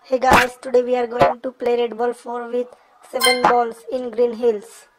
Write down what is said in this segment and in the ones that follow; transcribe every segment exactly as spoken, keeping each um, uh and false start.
Hey guys, today we are going to play Red Ball four with seven balls in Green Hills.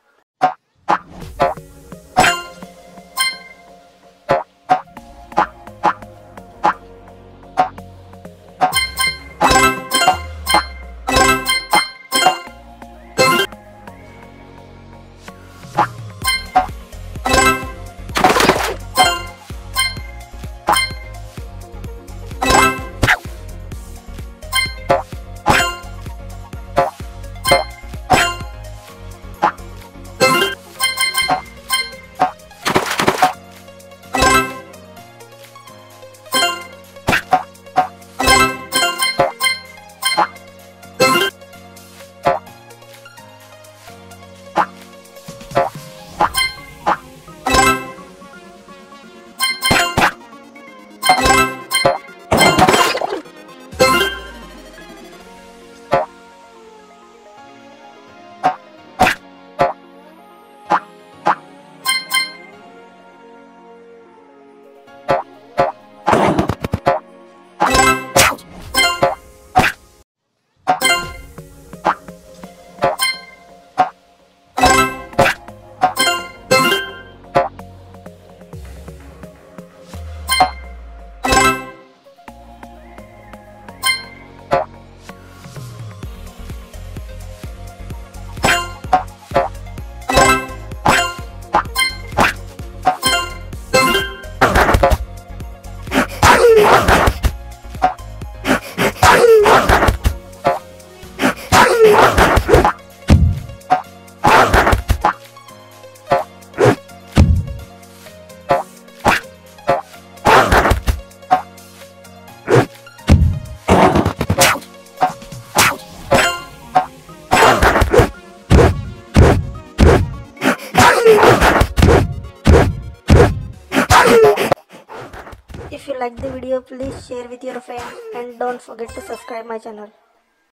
If you like the video, please share with your friends and don't forget to subscribe my channel.